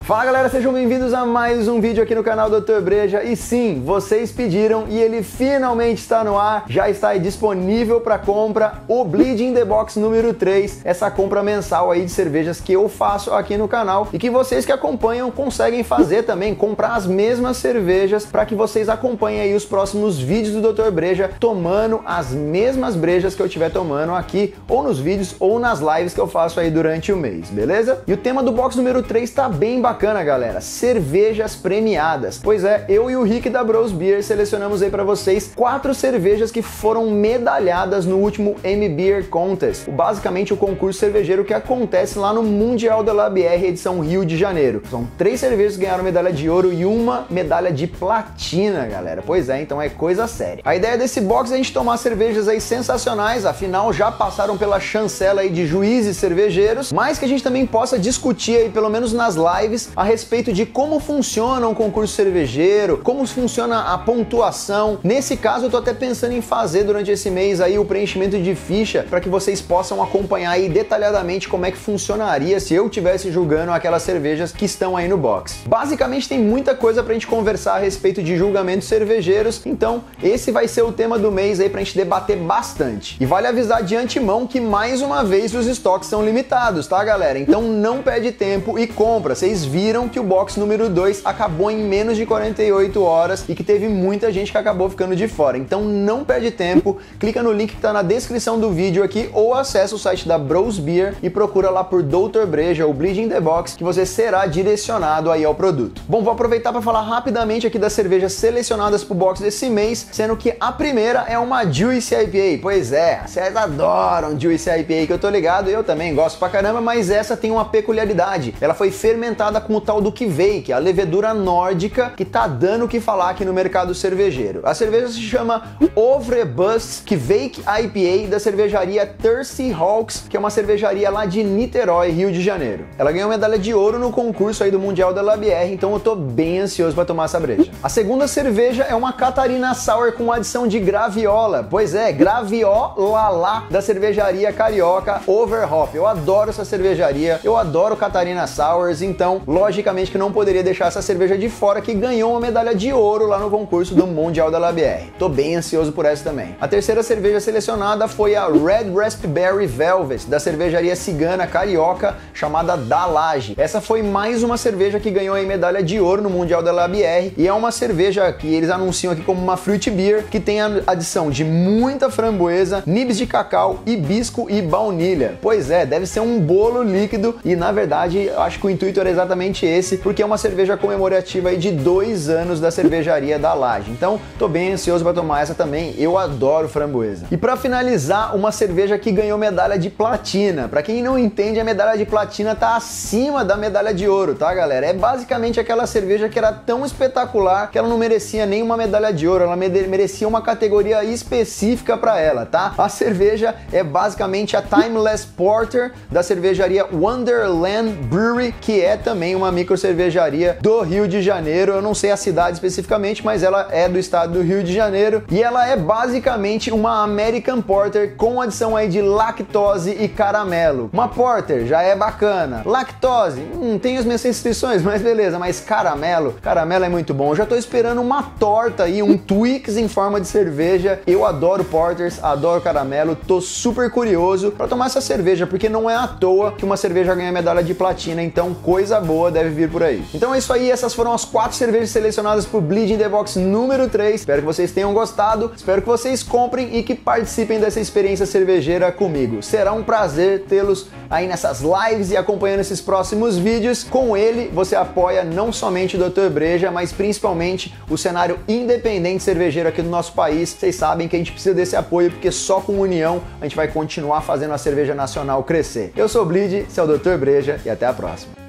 Fala galera, sejam bem-vindos a mais um vídeo aqui no canal Dr. Breja. E sim, vocês pediram e ele finalmente está no ar, já está aí disponível para compra o Bleed in the Box número 3, essa compra mensal aí de cervejas que eu faço aqui no canal e que vocês que acompanham conseguem fazer também, comprar as mesmas cervejas para que vocês acompanhem aí os próximos vídeos do Dr. Breja tomando as mesmas brejas que eu estiver tomando aqui, ou nos vídeos ou nas lives que eu faço aí durante o mês, beleza? E o tema do box número 3 tá bem bacana, galera, cervejas premiadas. Pois é, eu e o Rick da Bros Beer selecionamos aí para vocês 4 cervejas que foram medalhadas no último M-Beer Contest, basicamente o concurso cervejeiro que acontece lá no Mundial da LABR edição Rio de Janeiro. São 3 cervejas que ganharam medalha de ouro e uma medalha de platina, galera. Pois é, então é coisa séria. A ideia desse box é a gente tomar cervejas aí sensacionais, afinal já passaram pela chancela aí de juízes cervejeiros, mas que a gente também possa discutir aí, pelo menos nas lives, a respeito de como funciona um concurso cervejeiro, como funciona a pontuação. Nesse caso eu tô até pensando em fazer durante esse mês aí o preenchimento de ficha para que vocês possam acompanhar aí detalhadamente como é que funcionaria se eu estivesse julgando aquelas cervejas que estão aí no box. Basicamente tem muita coisa pra gente conversar a respeito de julgamentos cervejeiros, então esse vai ser o tema do mês aí pra gente debater bastante. E vale avisar de antemão que mais uma vez os estoques são limitados, tá galera? Então não perde tempo e compra. Vocês viram que o box número 2 acabou em menos de 48 horas e que teve muita gente que acabou ficando de fora. Então não perde tempo, clica no link que tá na descrição do vídeo aqui ou acessa o site da Bros Beer e procura lá por Dr. Breja ou Bleed in the Box que você será direcionado aí ao produto. Bom, vou aproveitar para falar rapidamente aqui das cervejas selecionadas pro box desse mês, sendo que a primeira é uma Juicy IPA. Pois é, vocês adoram Juicy IPA que eu tô ligado, eu também gosto pra caramba, mas essa tem uma peculiaridade. Ela foi fermentada com o tal do Kveik, a levedura nórdica que tá dando o que falar aqui no mercado cervejeiro. A cerveja se chama Ovrebust Kveik IPA da cervejaria Thirsty Hawks, que é uma cervejaria lá de Niterói, Rio de Janeiro. Ela ganhou medalha de ouro no concurso aí do Mundial da LABR, então eu tô bem ansioso para tomar essa breja. A segunda cerveja é uma Catarina Sour com adição de graviola. Pois é, graviola da cervejaria carioca Overhop. Eu adoro essa cervejaria, eu adoro Catarina Sours, então logicamente que não poderia deixar essa cerveja de fora, que ganhou uma medalha de ouro lá no concurso do Mundial da LABR. Tô bem ansioso por essa também. A terceira cerveja selecionada foi a Red Raspberry Velvet da cervejaria cigana carioca chamada Da Laje. Essa foi mais uma cerveja que ganhou aí medalha de ouro no Mundial da LABR e é uma cerveja que eles anunciam aqui como uma fruit beer que tem a adição de muita framboesa, nibs de cacau, hibisco e baunilha. Pois é, deve ser um bolo líquido e na verdade eu acho que o intuito era exatamente esse, porque é uma cerveja comemorativa aí de 2 anos da cervejaria Da Laje. Então tô bem ansioso para tomar essa também, eu adoro framboesa. E para finalizar, uma cerveja que ganhou medalha de platina. Para quem não entende, a medalha de platina tá acima da medalha de ouro, tá galera? É basicamente aquela cerveja que era tão espetacular que ela não merecia nenhuma medalha de ouro, ela merecia uma categoria específica para ela, tá? A cerveja é basicamente a Timeless Porter da cervejaria Wonderland Brewery, que é também uma micro cervejaria do Rio de Janeiro. Eu não sei a cidade especificamente, mas ela é do estado do Rio de Janeiro e ela é basicamente uma American Porter com adição aí de lactose e caramelo. Uma Porter já é bacana, lactose, tem as minhas restrições, mas beleza, mas caramelo é muito bom. Eu já tô esperando uma torta aí, um Twix em forma de cerveja. Eu adoro Porters, adoro caramelo, tô super curioso para tomar essa cerveja, porque não é à toa que uma cerveja ganha medalha de platina, então coisa boa deve vir por aí. Então é isso aí, essas foram as 4 cervejas selecionadas pro Bleed in the Box número 3. Espero que vocês tenham gostado, espero que vocês comprem e que participem dessa experiência cervejeira comigo. Será um prazer tê-los aí nessas lives e acompanhando esses próximos vídeos. Com ele, você apoia não somente o Dr. Breja, mas principalmente o cenário independente cervejeiro aqui do nosso país. Vocês sabem que a gente precisa desse apoio, porque só com união a gente vai continuar fazendo a cerveja nacional crescer. Eu sou o Bleed, esse é o Dr. Breja e até a próxima.